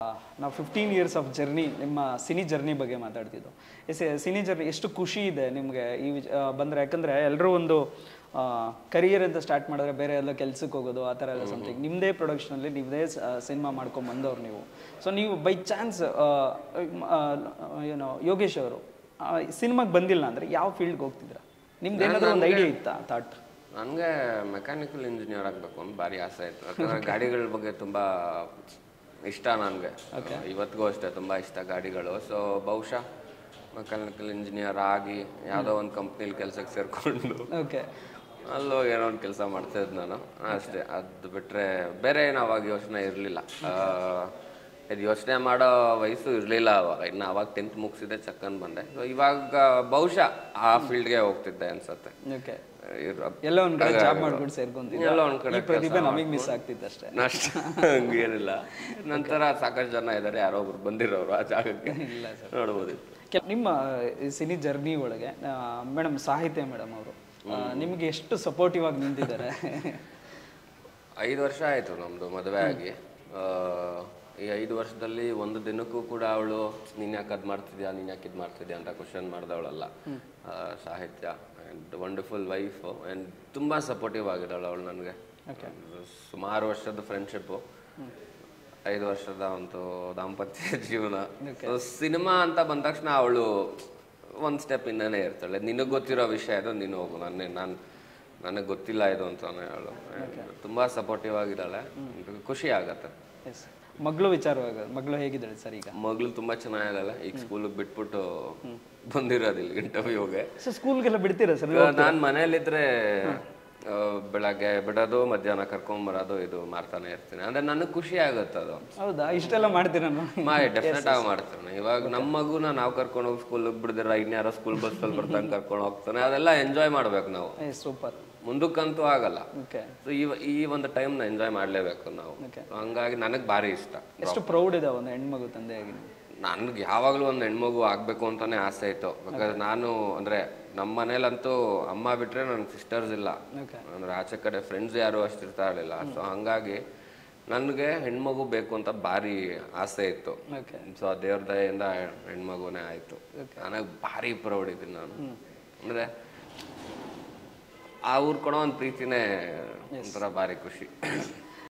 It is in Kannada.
ನಾವು 15 ಇಯರ್ಸ್ ಆಫ್ ಜರ್ನಿ ನಿಮ್ಮ ಸಿನಿ ಜರ್ನಿ ಬಗ್ಗೆ ಮಾತಾಡ್ತಿದ್ದು. ಸಿನಿ ಜರ್ನಿ ಎಷ್ಟು ಖುಷಿ ಇದೆ ನಿಮಗೆ ಈ ಬಂದರೆ, ಯಾಕಂದರೆ ಎಲ್ಲರೂ ಒಂದು ಕರಿಯರ್ ಅಂತ ಸ್ಟಾರ್ಟ್ ಮಾಡಿದ್ರೆ ಬೇರೆ ಎಲ್ಲ ಕೆಲ್ಸಕ್ಕೆ ಹೋಗೋದು ಆ ಥರ ಎಲ್ಲ ಸಮಥಿಂಗ್. ನಿಮ್ಮದೇ ಪ್ರೊಡಕ್ಷನಲ್ಲಿ ನಿಮ್ಮದೇ ಸಿನಿಮಾ ಮಾಡ್ಕೊಂಡು ಬಂದವ್ರು ನೀವು. ಸೊ ನೀವು ಬೈ ಚಾನ್ಸ್ ಏನೋ ಯೋಗೇಶ್ ಅವರು ಸಿನಿಮಾಗೆ ಬಂದಿಲ್ಲ ಅಂದರೆ ಯಾವ ಫೀಲ್ಡ್ಗೆ ಹೋಗ್ತಿದ್ರ? ನಿಮ್ದು ಏನಾದರೂ ಒಂದು ಐಡಿಯಾ ಇತ್ತಾ ಥಾಟ್? ನನಗೆ ಮೆಕ್ಯಾನಿಕಲ್ ಇಂಜಿನಿಯರ್ ಆಗಬೇಕು ಅಂತ ಭಾರಿ ಆಸೆ ಆಯಿತು. ಯಾಕಂದರೆ ಗಾಡಿಗಳ ಬಗ್ಗೆ ತುಂಬ ಇಷ್ಟ ನನಗೆ, ಇವತ್ತಿಗೂ ಅಷ್ಟೇ ತುಂಬ ಇಷ್ಟ ಗಾಡಿಗಳು. ಸೊ ಬಹುಶಃ ಮೆಕ್ಯಾನಿಕಲ್ ಇಂಜಿನಿಯರ್ ಆಗಿ ಯಾವುದೋ ಒಂದು ಕಂಪ್ನಿಲಿ ಕೆಲಸಕ್ಕೆ ಸೇರಿಕೊಂಡು ಅಲ್ಲೋ ಏನೋ ಒಂದು ಕೆಲಸ ಮಾಡ್ತಾಯಿದ್ದು ನಾನು ಅಷ್ಟೇ. ಅದು ಬಿಟ್ಟರೆ ಬೇರೆ ಏನು ಅವಾಗ ಯೋಚನೆ ಇರಲಿಲ್ಲ. ಇದು ಯೋಚನೆ ಮಾಡೋ ವಯಸ್ಸು ಇರಲಿಲ್ಲ ಅವಾಗ. ಇನ್ನು ಅವಾಗ 10th ಮುಗಿಸಿದೆ, ಚಕ್ಕನ್ ಬಂದೆ. ಸೊ ಇವಾಗ ಬಹುಶಃ ಆ ಫೀಲ್ಡ್ಗೆ ಹೋಗ್ತಿದ್ದೆ ಅನ್ಸುತ್ತೆ. ಎಲ್ಲ ಒಂದ್ ಕಡೆ ಜಾಬ್ ಮಾಡ್ಕೊಂಡು ಸೇರ್ಕೊಂತಿದ್ದೆ, ಎಲ್ಲ ಒಂದ್ ಕಡೆ ಪ್ರತಿಭೆ ನಮಗೆ ಮಿಸ್ ಆಗ್ತಿತ್ತು ಅಷ್ಟೇ. ಹಂಗೇನಿಲ್ಲ. ನಂತರ ಸಾಕಷ್ಟು ಜನ ಇದ್ದಾರೆ, ಯಾರೋ ಒಬ್ರು ಬಂದಿರೋರು ಆ ಜಾಗಕ್ಕೆ ನೋಡ್ಬೋದು. ನಿಮ್ಮ ಸಿನಿ ಜರ್ನಿ ಒಳಗೆ ಮೇಡಮ್ ಸಾಹಿತ್ಯ ಮೇಡಮ್ ಅವರು ನಿಮ್ಗೆ ಎಷ್ಟು ಸಪೋರ್ಟಿವ್ ಆಗಿ ನಿಂತಿದ್ದಾರೆ? 5 ವರ್ಷ ಆಯಿತು ನಮ್ಮದು ಮದುವೆ ಆಗಿ. ಈ 5 ವರ್ಷದಲ್ಲಿ ಒಂದು ದಿನಕ್ಕೂ ಕೂಡ ಅವಳು ನೀನು ಯಾಕೆ ಅದು ಮಾಡ್ತಿದ್ಯಾ, ನೀನು ಯಾಕೆ ಇದು ಮಾಡ್ತಿದ್ಯಾ ಅಂತ ಕ್ವಶನ್ ಮಾಡಿದವಳಲ್ಲ. Sahitya and wonderful wife and ತುಂಬ ಸಪೋರ್ಟಿವ್ ಆಗಿದ್ದಾಳು ಅವಳು ನನಗೆ. ಸುಮಾರು ವರ್ಷದ ಫ್ರೆಂಡ್ಶಿಪ್ಪು, 5 ವರ್ಷದ ಒಂದು ದಾಂಪತ್ಯ ಜೀವನ. ಸಿನಿಮಾ ಅಂತ ಬಂದ ತಕ್ಷಣ ಅವಳು ಒಂದು ಸ್ಟೆಪ್ ಇಂದನೇ ಇರ್ತಾಳೆ. ನಿನಗೆ ಗೊತ್ತಿರೋ ವಿಷಯ ಇದು, ನೀನು ಹೋಗು, ನನಗೆ ಗೊತ್ತಿಲ್ಲ ಇದು ಅಂತಾನೆ ಅವಳು. ತುಂಬ ಸಪೋರ್ಟಿವ್ ಆಗಿದ್ದಾಳೆ, ಖುಷಿ ಆಗತ್ತೆ. ಮಗಳು ವಿಚಾರವಾಗ ಮಗಳು ಹೇಗಿದ್ದಾಳೆ ಸರ್ ಈಗ? ಮಗಳು ತುಂಬ ಚೆನ್ನಾಗಿದ್ದಾಳೆ. ಈಗ ಸ್ಕೂಲಿಗೆ ಬಿಟ್ಬಿಟ್ಟು ಬಂದಿರೋದಿಲ್ಲ ಇಂಟರ್ವ್ಯೂಗೆ. ಸೊ ಸ್ಕೂಲ್ಗೆಲ್ಲ ಬಿಡ್ತೀರಾ ಸರ್? ನಾನು ಮನೇಲಿದ್ರೆ ಬೆಳಗ್ಗೆ ಬಿಡೋದು, ಮಧ್ಯಾಹ್ನ ಕರ್ಕೊಂಬರೋದು, ಇದು ಮಾಡ್ತಾನೆ ಇರ್ತೀನಿ. ಅಂದ್ರೆ ನನಗೆ ಖುಷಿ ಆಗುತ್ತೆ ಅದು. ಹೌದಾ, ಇಷ್ಟೆಲ್ಲ ಮಾಡ್ತೀರಾ? ಡೆಫಿನೆಟ್ ಆಗಿ ಮಾಡ್ತೇನೆ. ಇವಾಗ ನಮ್ಮ ಮಗುನ ನಾವು ಕರ್ಕೊಂಡು ಹೋಗಿ ಸ್ಕೂಲಿಗೆ ಬಿಡದಿರ ಇನ್ಯಾರೋ ಸ್ಕೂಲ್ ಬಸ್ಸಲ್ಲಿ ಬರ್ತಾನೆ ಕರ್ಕೊಂಡು ಹೋಗ್ತಾನೆ. ಅದೆಲ್ಲ ಎಂಜಾಯ್ ಮಾಡ್ಬೇಕು ನಾವು. ಸೂಪರ್. ಮುಂದಕ್ಕಂತೂ ಆಗಲ್ಲ. ಸೊ ಈ ಒಂದು ಟೈಮ್ನ ಎಂಜಾಯ್ ಮಾಡಲೇಬೇಕು ನಾವು. ಹಂಗಾಗಿ ನನಗೆ ಭಾರಿ ಇಷ್ಟ. ಎಷ್ಟು ಪ್ರೌಡ್ ಇದೆ ಒಂದು ಹೆಣ್ಮಗು ತಂದೆಯಾಗಿ? ನನ್ಗೆ ಯಾವಾಗಲೂ ಒಂದು ಹೆಣ್ಮಗು ಆಗಬೇಕು ಅಂತಾನೆ ಆಸೆ ಇತ್ತು. ಯಾಕಂದ್ರೆ ನಾನು ಅಂದರೆ ನಮ್ಮ ಮನೇಲಂತೂ ಅಮ್ಮ ಬಿಟ್ಟರೆ ನನಗೆ ಸಿಸ್ಟರ್ಸ್ ಇಲ್ಲ. ಅಂದರೆ ಆಚೆ ಕಡೆ ಫ್ರೆಂಡ್ಸ್ ಯಾರು ಅಷ್ಟು ಇರ್ತಾ ಇರಲಿಲ್ಲ. ಸೊ ಹಾಗಾಗಿ ನನಗೆ ಹೆಣ್ಮಗು ಬೇಕು ಅಂತ ಭಾರಿ ಆಸೆ ಇತ್ತು. ಸೊ ಆ ದೇವ್ರ ದಯೆಯಿಂದ ಹೆಣ್ಮಗುನೇ ಆಯಿತು. ನನಗೆ ಭಾರಿ ಪ್ರೌಡ್ ಇದ್ದೀನಿ ನಾನು. ಅಂದರೆ ಆ ಊರು ಕೊಡೋ ಒಂದು ಪ್ರೀತಿನೇ ಒಂಥರ ಭಾರಿ ಖುಷಿ.